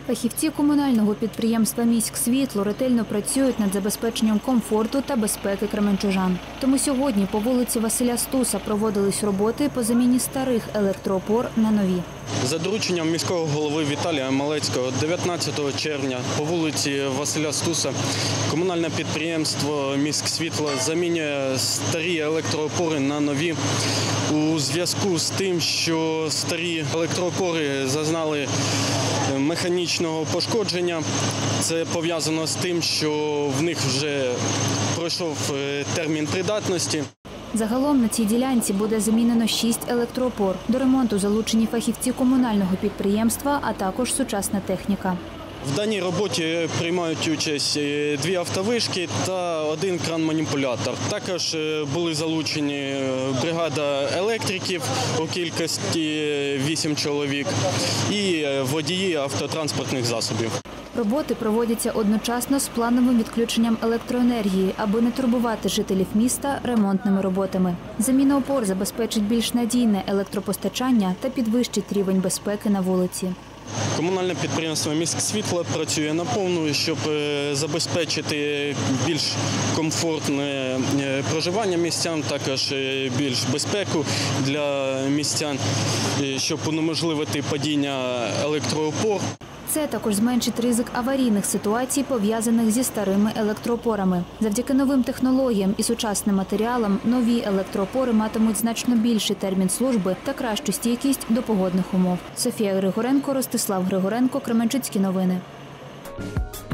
Фахівці комунального підприємства «Міськсвітло» ретельно працюють над забезпеченням комфорту та безпеки кременчужан. Тому сьогодні по вулиці Василя Стуса проводились роботи по заміні старих електроопор на нові. За дорученням міського голови Віталія Малецького 19 червня по вулиці Василя Стуса комунальне підприємство «Міськсвітло» замінює старі електроопори на нові у зв'язку з тим, що старі електроопори зазнали механічного пошкодження. Це пов'язано з тим, що в них вже пройшов термін придатності. Загалом на цій ділянці буде замінено 6 електроопор. До ремонту залучені фахівці комунального підприємства, а також сучасна техніка. В даній роботі приймають участь 2 автовишки та 1 кран-маніпулятор. Також були залучені бригада електриків у кількості 8 чоловік і водії автотранспортних засобів. Роботи проводяться одночасно з плановим відключенням електроенергії, аби не турбувати жителів міста ремонтними роботами. Заміна опор забезпечить більш надійне електропостачання та підвищить рівень безпеки на вулиці. Комунальне підприємство «Міськсвітло» працює наповну, щоб забезпечити більш комфортне проживання містян, також більш безпеку для містян, щоб унеможливити падіння електроопор. Це також зменшить ризик аварійних ситуацій, пов'язаних зі старими електроопорами. Завдяки новим технологіям і сучасним матеріалам нові електроопори матимуть значно більший термін служби та кращу стійкість до погодних умов. Софія Григоренко, Ростислав Григоренко, Кременчуцькі новини.